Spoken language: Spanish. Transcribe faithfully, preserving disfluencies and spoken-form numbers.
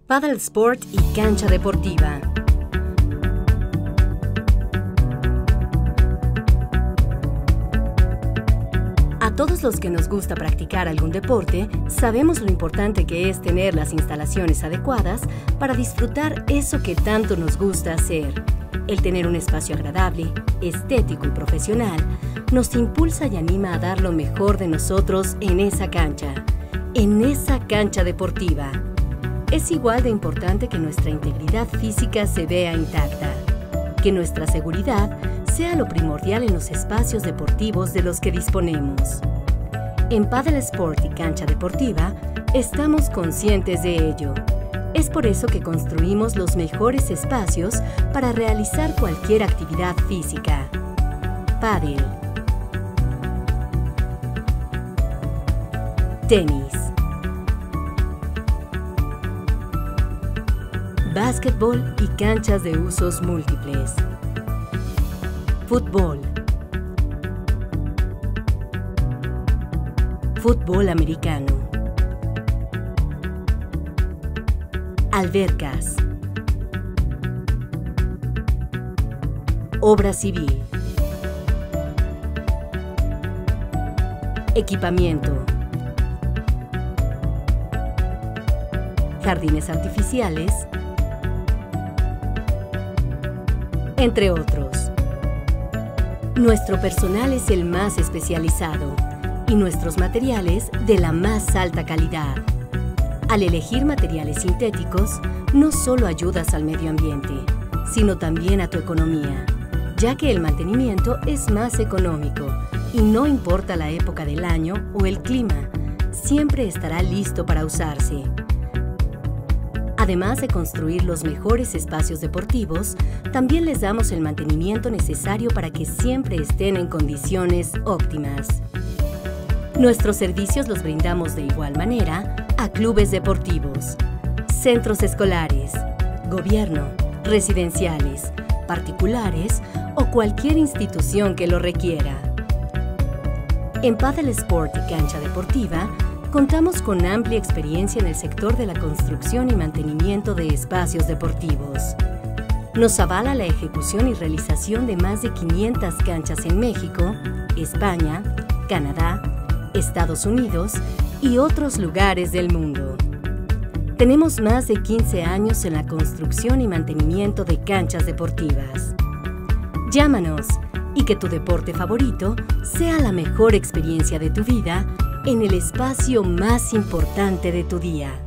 Paddle Sport y cancha deportiva. A todos los que nos gusta practicar algún deporte, sabemos lo importante que es tener las instalaciones adecuadas para disfrutar eso que tanto nos gusta hacer. El tener un espacio agradable, estético y profesional nos impulsa y anima a dar lo mejor de nosotros en esa cancha, en esa cancha deportiva. Es igual de importante que nuestra integridad física se vea intacta, que nuestra seguridad sea lo primordial en los espacios deportivos de los que disponemos. En Paddle Sport y cancha deportiva, estamos conscientes de ello. Es por eso que construimos los mejores espacios para realizar cualquier actividad física. Paddle. Tenis. Básquetbol y canchas de usos múltiples. Fútbol. Fútbol americano. Albercas. Obra civil. Equipamiento. Jardines artificiales, entre otros. Nuestro personal es el más especializado y nuestros materiales de la más alta calidad. Al elegir materiales sintéticos, no solo ayudas al medio ambiente, sino también a tu economía, ya que el mantenimiento es más económico y no importa la época del año o el clima, siempre estará listo para usarse. Además de construir los mejores espacios deportivos, también les damos el mantenimiento necesario para que siempre estén en condiciones óptimas. Nuestros servicios los brindamos de igual manera a clubes deportivos, centros escolares, gobierno, residenciales, particulares o cualquier institución que lo requiera. En Paddle Sport y cancha deportiva, contamos con amplia experiencia en el sector de la construcción y mantenimiento de espacios deportivos. Nos avala la ejecución y realización de más de quinientas canchas en México, España, Canadá, Estados Unidos y otros lugares del mundo. Tenemos más de quince años en la construcción y mantenimiento de canchas deportivas. Llámanos y que tu deporte favorito sea la mejor experiencia de tu vida en el espacio más importante de tu día.